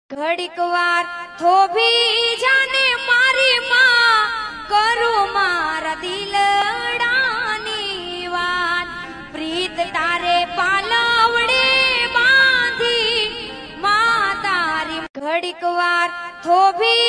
घड़ीक वार થોભી જાને મારી માં કરું મારા દિલડાની વાત પ્રીત તારે પાલવડે બાંધી માં તારી ઘડીક વાર થોભી